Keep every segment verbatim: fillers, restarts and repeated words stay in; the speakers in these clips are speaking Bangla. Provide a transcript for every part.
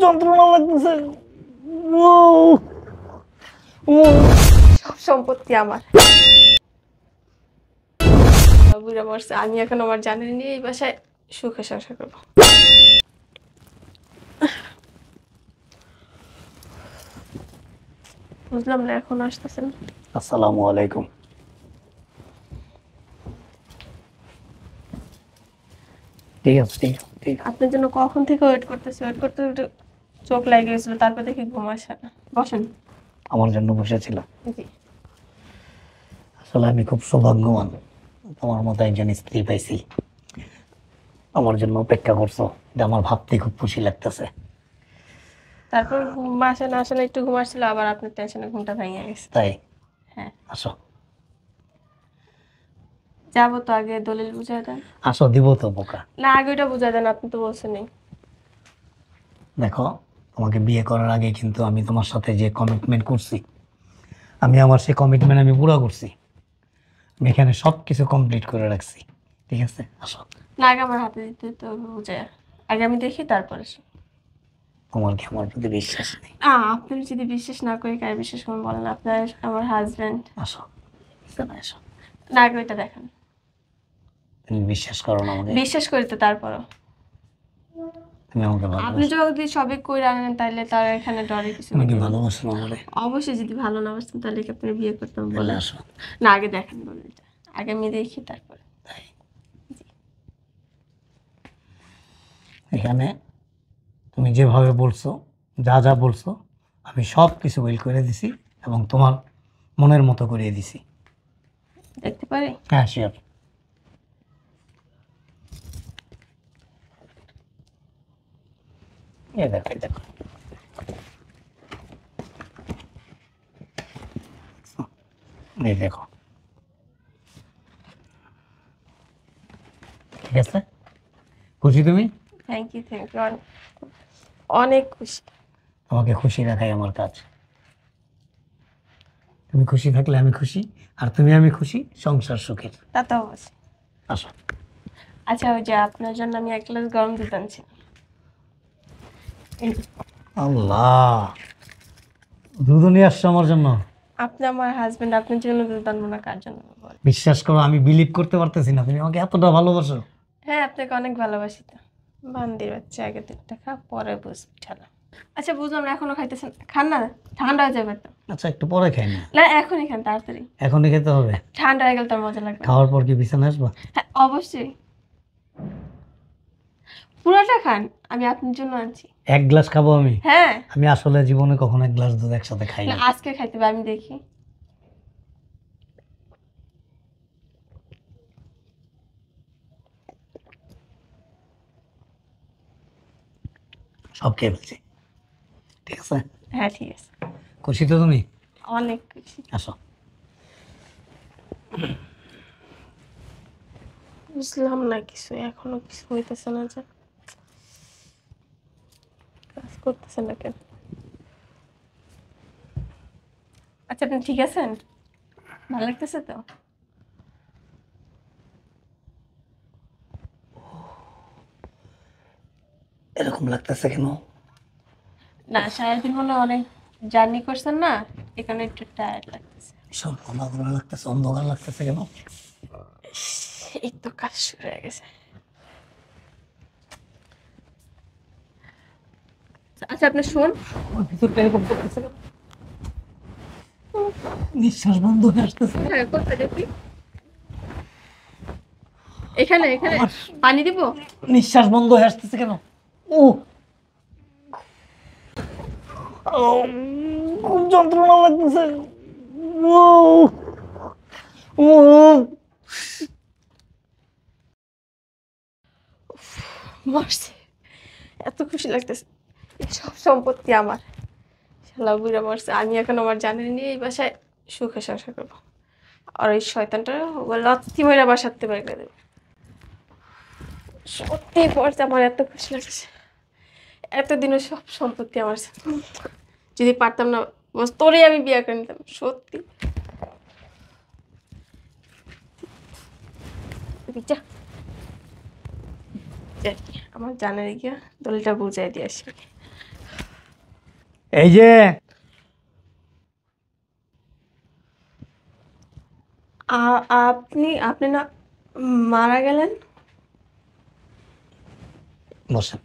যন্ত্রণা লাগতেছে। সব সম্পত্তি আমার। বুড়া মরছে, আমি এখন আমার জানের নিয়ে এই বাসায় সুখে সংসার করবো। বুঝলাম না এখন আসতেছেন। আসসালামু আলাইকুম। ঠিক আছে ঠিক আছে ঠিক আছে। আপনার জন্য কখন থেকে ওয়েট করতেছি, ওয়েট করতে একটু চোখ লেগে গেছিল, তারপর দেখি ঘুম আসে না। বসেন। আমার জন্য বসেছিল। জি। আসলে আমি খুব সৌভাগ্যবান, তোমার মতো একজন স্ত্রী পাইছি। আমার জন্য অপেক্ষা করছো, এটা আমার ভাবতে খুব খুশি লাগতেছে। তারপর ঘুম আসে না আসে না, একটু ঘুম আসছিল, আবার আপনার টেনশনে ঘুমটা ভেঙে গেছে। তাই? হ্যাঁ। আসো যাবো তো, আগে দলিল বুঝাই দেন। আসো, দিব তো বোকা। না, আগে ওটা বুঝাই দেন, আপনি তো বলছেনই। দেখো, তোমাকে বিয়ে করার আগে কিন্তু আমি তোমার সাথে যে কমিটমেন্ট করছি, আমি আমার সেই কমিটমেন্ট আমি পুরো করছি। আমি এখানে সব কিছু কমপ্লিট করে রাখছি। ঠিক আছে, আসো। না, আগে আমার হাতে দিতে তো বুঝাই, আগে আমি দেখি তারপরে। তোমার কি আমার প্রতি বিশ্বাস নেই? আ আপনার যদি বিশ্বাস না করি, কার বিশ্বাস করুন বলেন? আপনার আমার হাজবেন্ড। আসো, এখানে আসো। না, আগে ওইটা দেখান। তুমি বিশ্বাস করো না আমাকে? বিশ্বাস করি তো, তারপরও তুমি আমাকে আপনি ভালোবাসো? যদি সবই কইরা আনেন তাইলে তার এখানে ডরে কিছু তুমি কি নেই। ভালোবাসো না আমারে? অবশ্যই, যদি ভালো না বাসতেন তাহলে কি আপনার বিয়ে করতাম তাহলে বলেন? আসো। না, আগে দেখেন দলিলটা, আগে আমি দেখি তারপরে। তাই? এখানে তুমি যেভাবে বলছো, যা যা বলছো, আমি সব কিছু উইল করে দিছি এবং তোমার মনের মতো করিয়ে দিছি। দেখতে পারি? হ্যাঁ, শিওর। এই দেখো, এই দেখো। এই দেখো, ঠিক আছে? খুশি তুমি? থ্যাংক ইউ, থ্যাংক ইউ, অনেক খুশি। তোমাকে খুশি রাখাই আমার কাজ। তুমি খুশি থাকলে আমি খুশি, আর তুমি আমি খুশি, সংসার সুখের। তা তো অবশ্যই। আসো। আচ্ছা, ওই যে আপনার জন্য আমি এক গ্লাস গরম দুধ আনছি। আল্লাহ, দুধ নিয়ে আসছো আমার জন্য? আপনি আমার হাজবেন্ড, আপনার জন্য দুধ আনবো না কার জন্য বলেন? বিশ্বাস করো, আমি বিলিভ করতে পারতেছি না তুমি আমাকে এতটা ভালোবাসো। হ্যাঁ, আপনাকে অনেক ভালোবাসি তো। বান্দির বাচ্চা, আগে দুধটা খা, পরে বুঝবি ঠেলা। আচ্ছা, বুঝলাম না, এখনো খাইতেছেন? খান না, ঠান্ডা হয়ে যাবে তো। আচ্ছা, একটু পরে খাই না? না, এখনই খান তাড়াতাড়ি। এখনই খেতে হবে? ঠান্ডা হয়ে গেলে তার মজা লাগবে না। খাওয়ার পর কি বিছানায় আসবা? হ্যাঁ, অবশ্যই। পুরোটা খান, আমি আপনার জন্য আনছি। এক গ্লাস খাবো আমি? হ্যাঁ। আমি আসলে জীবনে কখনো এক গ্লাস দুধ একসাথে খাই না, না। আজকে খাইতে হবে, আমি দেখি। সব খেয়ে ফেলছি। ঠিক আছে? হ্যাঁ, ঠিক আছে। খুশি তো তুমি? অনেক খুশি। আসো। বুঝলাম না কিছু, এখনো কিছু হইতেছে না যে, কাজ করতেছে না কেন? আচ্ছা, আপনি ঠিক আছেন? ভালো লাগতেছে তো? এরকম লাগতেছে কেন? না, সারাদিন মনে অনেক জার্নি করছেন না, এখানে একটু টায়ার্ড লাগতেছে। সব ঘন ঘন লাগতেছে, অন্ধকার লাগতেছে কেন? এই তো কাজ শুরু হয়ে গেছে। আচ্ছা, আপনি শুন। আমার ভিতরটা এরকম করতেছে কেন? নিঃশ্বাস বন্ধ হয়ে আসতেছে। হ্যাঁ, কোথায় দেখি? এখানে এখানে আমার পানি দিব? নিঃশ্বাস বন্ধ হয়ে আসতেছে কেন? ও, খুব যন্ত্রণা লাগতেছে। ও, ও, মরছে। এত খুশি লাগতেছে, এই সব সম্পত্তি আমার। শালা বুড়া মরছে, আমি এখন আমার জানের নিয়ে এই বাসায় সুখে সংসার করবো। আর ওই শয়তানটা লাথি মেরে বাসাতে বাইরে দেবে। সত্যি পড়ছে, আমার এত খুশি লাগছে। এতদিনের সব সম্পত্তি আমার। যদি পারতাম না বস, তোরে আমি বিয়ে করে নিতাম সত্যি। যা, যাই, আমার জানের গিয়া দলিলটা বুঝাই দিয়ে আসবি। এই যে আ- আপনি আপনি না মারা গেলেন? বসেন।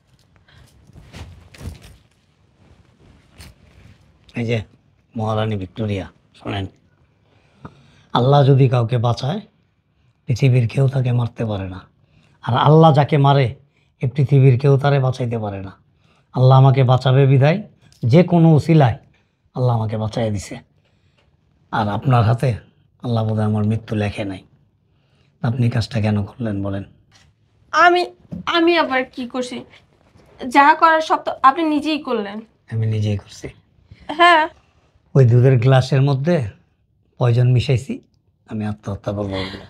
এই যে মহারানী ভিক্টোরিয়া, শোনেন, আল্লাহ যদি কাউকে বাঁচায় পৃথিবীর কেউ তাকে মারতে পারে না। আর আল্লাহ যাকে মারে এই পৃথিবীর কেউ তারে বাঁচাইতে পারে না। আল্লাহ আমাকে বাঁচাবে বিধায় যে কোনো উসিলায় আল্লাহ আমাকে বাঁচাই দিছে। আর আপনার হাতে আল্লাহ বোধহয় আমার মৃত্যু লেখে নাই। আপনি কাজটা কেন করলেন বলেন? আমি আমি আবার কি করছি? যা করার সব তো আপনি নিজেই করলেন। আমি নিজেই করছি। হ্যাঁ, ওই দুধের গ্লাসের মধ্যে পয়জন মিশাইছি, আমি আত্মহত্যা করবো বলে।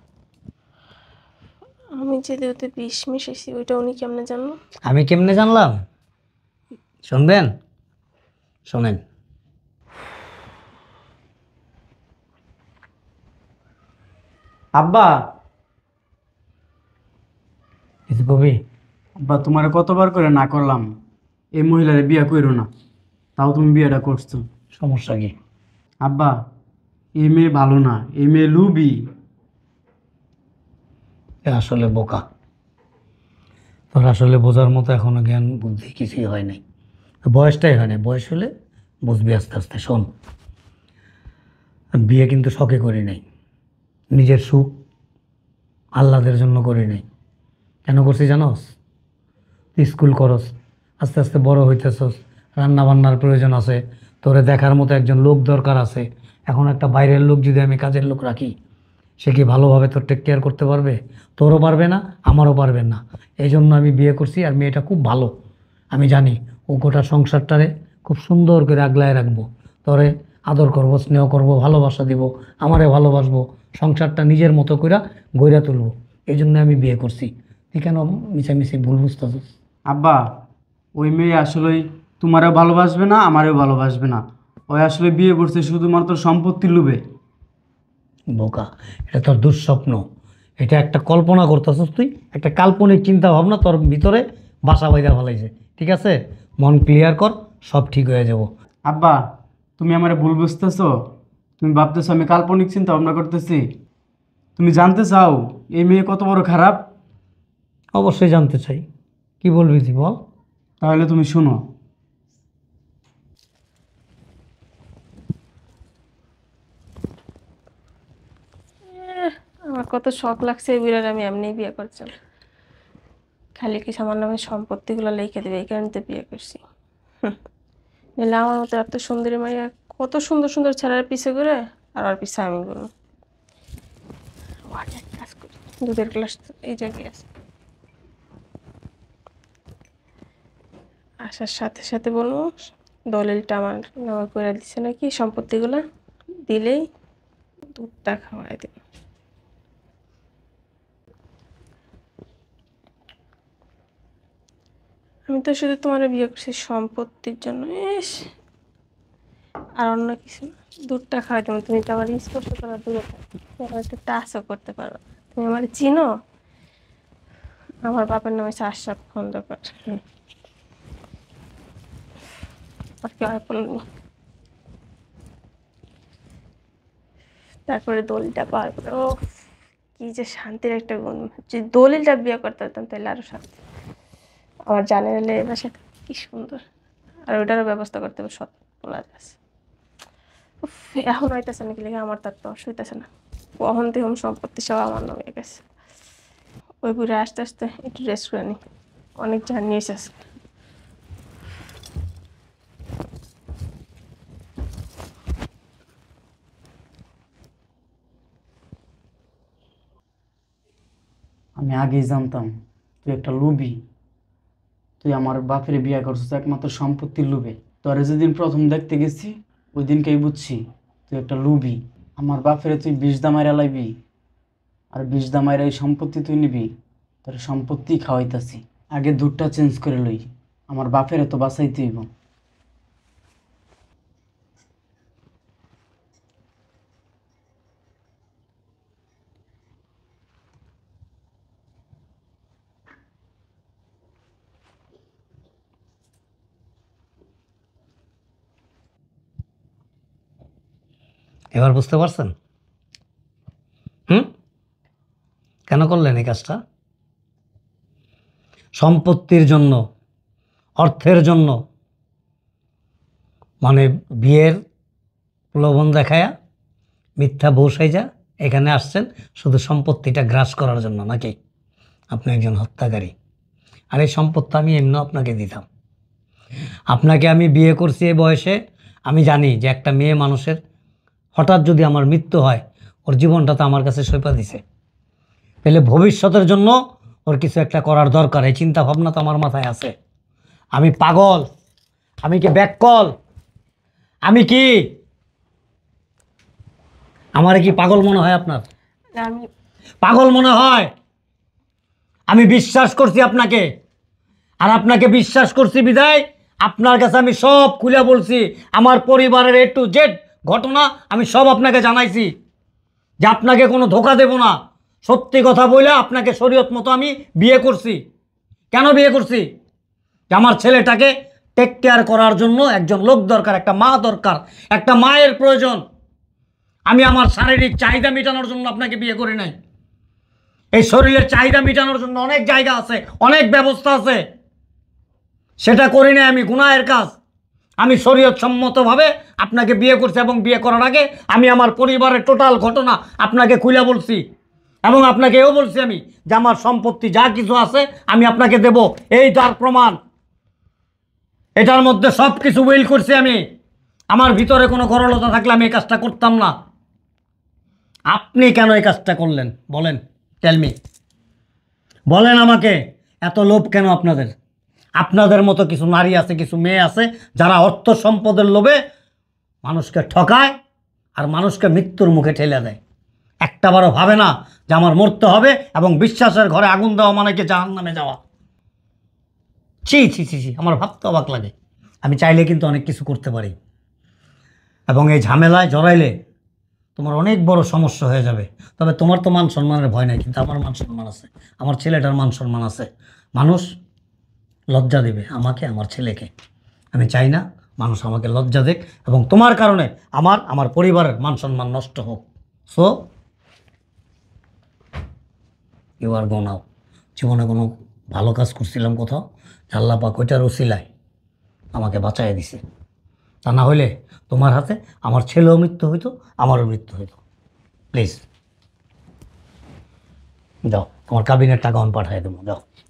আমি যে ওতে বিষ মিশাইছি ওইটা উনি কেমনে জানলো? আমি কেমনে জানলাম শুনবেন? শোনেন। আব্বা, কিছু কবি? আব্বা তোমার কতবার করে না করলাম এই মহিলারে বিয়ে করো না, তাও তুমি বিয়েটা করছো। সমস্যা কি? আব্বা, এই মেয়ে ভালো না, এই মেয়ে লুবি। এ আসলে বোকা। তোর আসলে বোঝার মতো এখনো জ্ঞান বুদ্ধি কিছুই হয় নাই। বয়সটাই হয় নাই, বয়স হলে বুঝবি আস্তে আস্তে। শোন, বিয়ে কিন্তু শখে করি নাই, নিজের সুখ আহ্লাদের জন্য করি নাই। কেন করছি জানোস? তুই স্কুল করস, আস্তে আস্তে বড় হইতেছস, রান্না বান্নার প্রয়োজন আছে, তোরে দেখার মতো একজন লোক দরকার আছে। এখন একটা বাইরের লোক যদি আমি কাজের লোক রাখি, সে কি ভালোভাবে তোর টেক কেয়ার করতে পারবে? তোরও পারবে না, আমারও পারবে না। এই জন্য আমি বিয়ে করছি। আর মেয়েটা খুব ভালো, আমি জানি ও গোটা সংসারটারে খুব সুন্দর করে আগলায় রাখবো। তোরে আদর করব, স্নেহ করব, ভালোবাসা দিব, আমারে ভালোবাসবো, সংসারটা নিজের মতো করে গইরা তুলবো। এই জন্য আমি বিয়ে করছি। তুই কেন মিশামিশি ভুল বুঝতেছিস? আব্বা, ওই মেয়ে আসলেই তোমারও ভালোবাসবে না, আমারও ভালোবাসবে না। ওই আসলে বিয়ে করছে শুধুমাত্র সম্পত্তির লোভে। বোকা, এটা তোর দুঃস্বপ্ন। এটা একটা কল্পনা করতেছিস তুই, একটা কাল্পনিক চিন্তা ভাবনা তোর ভিতরে বাসা বাইরা ফেলাইছে। ঠিক আছে, মন ক্লিয়ার কর, সব ঠিক হয়ে যাব। আব্বা, তুমি আমারে ভুল বুঝতেছো। তুমি ভাবতেছো আমি কাল্পনিক চিন্তা ভাবনা করতেছি। তুমি জানতে চাও এই মেয়ে কত বড় খারাপ? অবশ্যই জানতে চাই, কি বলবি তুই বল। তাহলে তুমি শোনো। এহ, আমার কত শখ লাগছে এই বিড়াল আমি এমনিই বিয়ে করছি। খালি কি সামান্য আমি সম্পত্তিগুলো লিখে দেবে এই কারণে তো বিয়ে করছি। হুম, নাহলে আমার মতো এত সুন্দরী মাইয়া কত সুন্দর সুন্দর ছেলের পিছে ঘুরে আর ওর পিছে আমি ঘুরবো। ওর এক কাজ করি, দুধের গ্লাস এই জায়গায় আছে, আসার সাথে সাথে বলবো দলিলটা আমার নেওয়া করে দিচ্ছে নাকি সম্পত্তিগুলো, দিলেই দুধটা খাওয়াই দেবে। আমি তো শুধু তোমার বিয়ে করছি সম্পত্তির জন্য, ইস, আর অন্য কিছু না। দুধটা খাওয়াই দেবো, তুমি তো আমার স্পর্শ করার দূরে থাকো, তোমার একটু টাচও করতে পারো। তুমি আমার চিনো? আমার বাবার নাম হচ্ছে আশরাফ খন্দকার। হুম, আর কি হয় বলনি। তারপরে দলিলটা পাওয়ার পরে ও কি যে শান্তির একটা গুণ। যদি দলিলটা বিয়ে করতে পারতাম তাহলে আরো শান্তি। আমার জানে এলে বাসা কি সুন্দর, আর ওইটারও ব্যবস্থা করতে হবে, সব বলা আছে। উফ, এখন হইতেছে নাকি লেগে আমার তার তো হইতেছে না। কখন থেকে সম্পত্তি সব আমার নামে গেছে। ওই বুড়ে আসতে আসতে একটু রেস্ট করে নি, অনেক জার্নিয়েছে আজকে। আমি আগেই জানতাম তুই একটা লোভী। তুই আমার বাপের বিয়ে করছিস একমাত্র সম্পত্তির লোভে। তোরে যেদিন প্রথম দেখতে গেছি ওই দিনকেই বুঝছি তুই একটা লোভী। আমার বাপেরে তুই বিষ দামাইরা লাইবি, আর বিষ দামাইরা এই সম্পত্তি তুই নিবি। তোর সম্পত্তি খাওয়াইতাছি। আগে দুধটা চেঞ্জ করে লই, আমার বাপেরে তো বাঁচাইতে হইব। এবার বুঝতে পারছেন? হুম কেন করলেন এই কাজটা? সম্পত্তির জন্য, অর্থের জন্য, মানে বিয়ের প্রলোভন দেখায়া মিথ্যা বউ সাইজা এখানে আসছেন শুধু সম্পত্তিটা গ্রাস করার জন্য নাকি? আপনি একজন হত্যাকারী। আর এই সম্পত্তি আমি এমনি আপনাকে দিতাম। আপনাকে আমি বিয়ে করছি এই বয়সে, আমি জানি যে একটা মেয়ে মানুষের হঠাৎ যদি আমার মৃত্যু হয়, ওর জীবনটা তো আমার কাছে সইপা দিছে, তাহলে ভবিষ্যতের জন্য ওর কিছু একটা করার দরকার। এই চিন্তা ভাবনা তো আমার মাথায় আছে। আমি পাগল? আমি কি ব্যাককল? আমি কি আমার কি পাগল মনে হয় আপনার? না, আমি পাগল মনে হয়? আমি বিশ্বাস করছি আপনাকে, আর আপনাকে বিশ্বাস করছি বিদায় আপনার কাছে আমি সব খুলে বলছি। আমার পরিবারের এ টু জেড ঘটনা আমি সব আপনাকে জানাইছি, যে আপনাকে কোনো ধোকা দেব না। সত্যি কথা বলে আপনাকে শরীয়ত মতো আমি বিয়ে করছি। কেন বিয়ে করছি? যে আমার ছেলেটাকে টেক কেয়ার করার জন্য একজন লোক দরকার, একটা মা দরকার, একটা মায়ের প্রয়োজন। আমি আমার শারীরিক চাহিদা মেটানোর জন্য আপনাকে বিয়ে করি নাই। এই শরীরের চাহিদা মেটানোর জন্য অনেক জায়গা আছে, অনেক ব্যবস্থা আছে, সেটা করি নাই আমি। গুনাহের কাজ। আমি শরীয়ত সম্মতভাবে আপনাকে বিয়ে করছি, এবং বিয়ে করার আগে আমি আমার পরিবারের টোটাল ঘটনা আপনাকে খুলে বলছি, এবং আপনাকে এও বলছি আমি যে আমার সম্পত্তি যা কিছু আছে আমি আপনাকে দেব। এই তার প্রমাণ। এটার মধ্যে সব কিছু উইল করছি আমি। আমার ভিতরে কোনো গরলতা থাকলে আমি এই কাজটা করতাম না। আপনি কেন এই কাজটা করলেন বলেন? টেল মি, বলেন আমাকে। এত লোভ কেন আপনাদের? আপনাদের মতো কিছু নারী আছে, কিছু মেয়ে আছে যারা অর্থ সম্পদের লোভে মানুষকে ঠকায় আর মানুষকে মৃত্যুর মুখে ঠেলে দেয়। একটাবারও ভাবে না যে আমার মরতে হবে, এবং বিশ্বাসের ঘরে আগুন দেওয়া মানে কি জাহান্নামে যাওয়া। ছি ছি ছি ছি, আমার ভাবতে অবাক লাগে। আমি চাইলে কিন্তু অনেক কিছু করতে পারি, এবং এই ঝামেলায় জড়াইলে তোমার অনেক বড় সমস্যা হয়ে যাবে। তবে তোমার তো মান সম্মানের ভয় নাই, কিন্তু আমার মান সম্মান আছে, আমার ছেলেটার মান সম্মান আছে। মানুষ লজ্জা দেবে আমাকে, আমার ছেলেকে। আমি চাই না মানুষ আমাকে লজ্জা দেখ, এবং তোমার কারণে আমার আমার পরিবারের মান সম্মান নষ্ট হোক। So you are go now. জীবনে কোনো ভালো কাজ করছিলাম কোথাও, আল্লাহ পাক ওইটার ওসিলায় আমাকে বাঁচাই দিছে। তা না হইলে তোমার হাতে আমার ছেলেও মৃত্যু হইতো, আমারও মৃত্যু হইতো। প্লিজ যাও, তোমার কাবিনের টাকা আমি পাঠিয়ে দেবো, যাও।